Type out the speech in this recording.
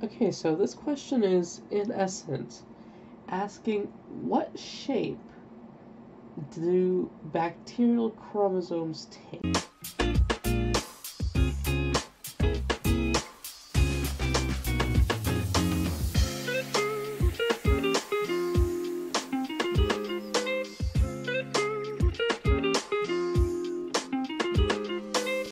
Okay, so this question is, in essence, asking what shape do bacterial chromosomes take?